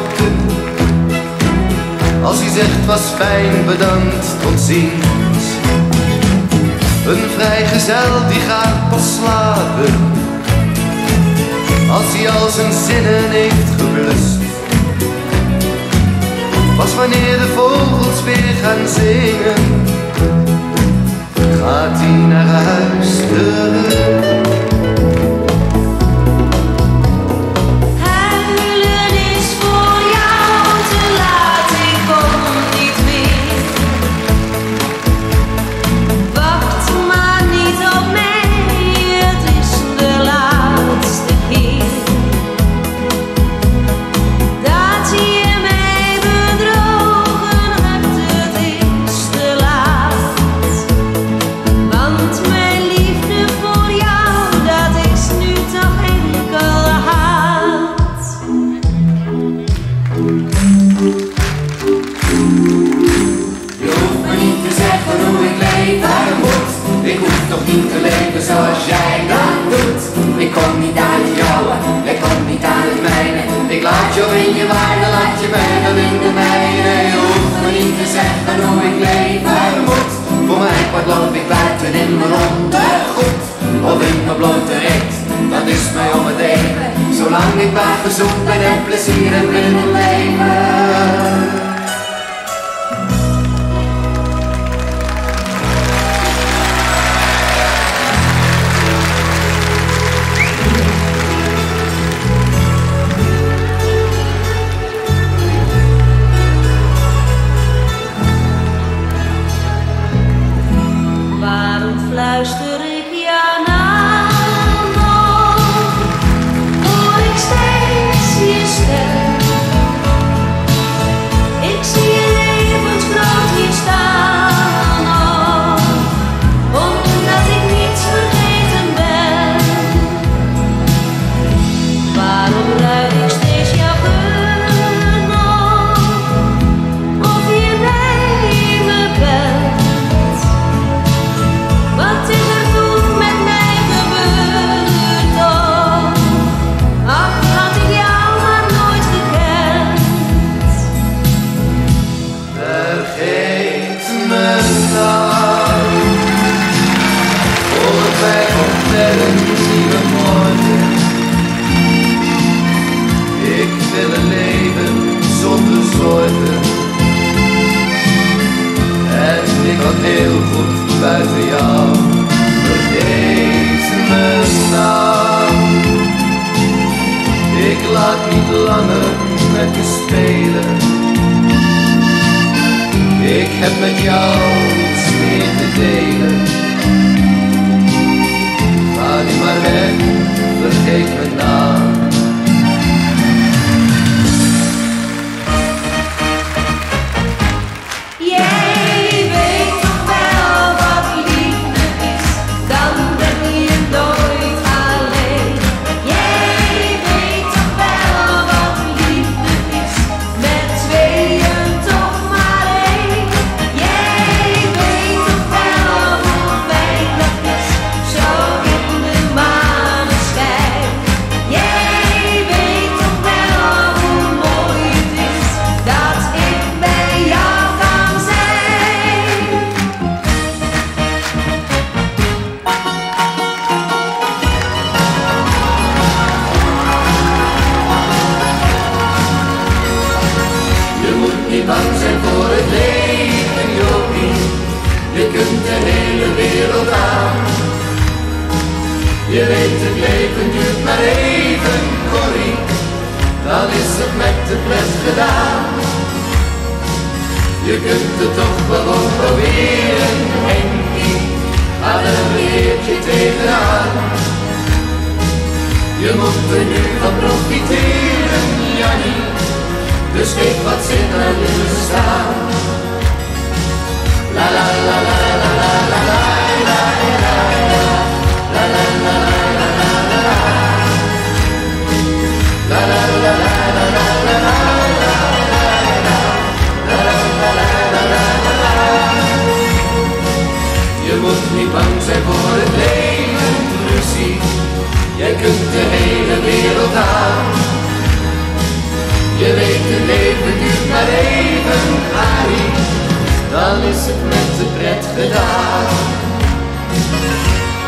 groeten. Als hij zegt was fijn, bedankt, tot ziens. Een vrijgezel die gaat pas slapen als hij al zijn zinnen heeft geblust. Pas wanneer de vogels weer gaan zingen, gaat hij naar huis terug. Ik hoef toch niet te leven zoals jij dat doet. Ik kom niet aan het jouwe, jij komt niet aan het mijne. Ik laat jou in je waarde, laat je mij dan in de mijne. Je hoeft me niet te zeggen hoe ik leven moet. Voor mij loop ik buiten in mijn ondergoed of in mijn blote reet, dat is mij om het even. Zolang ik maar gezond ben en plezier heb in het leven. Luister ik jou nou nog, hoor ik steeds je stem. Ik zie je levensgroot hier staan nog, omdat ik niets vergeten ben. Waarom ruik ik steeds jouw geur nog, of je bij me bent? Wat is er toen met mij gebeurd toch? Ach, had ik jou maar nooit gekend. Vergeet me nou, voor wij optellen zien we morgen. Ik wil een leven zonder zorgen. En ik had heel goed buiten jou. Vergeet me nou, ik laat niet langer met je spelen. Ik heb met jou niets meer te delen. Ga nu maar weg, vergeet me nou. Bang zijn voor het leven, Jopie. Je kunt de hele wereld aan. Je weet het leven duurt maar even, Corrie. Dan is het met de pret gedaan. Je kunt het toch gewoon proberen, Henkie. Ga er een keertje tegenaan. Je moet er nu van profiteren, Jannie. Dus geef wat zin aan je bestaan. La la la la la la la la la la la la la la la la Je moet niet bang zijn voor het leven, Lucie. Jij kunt de hele wereld aan. Je weet het leven duurt maar even, Harry, dan is het met de pret gedaan.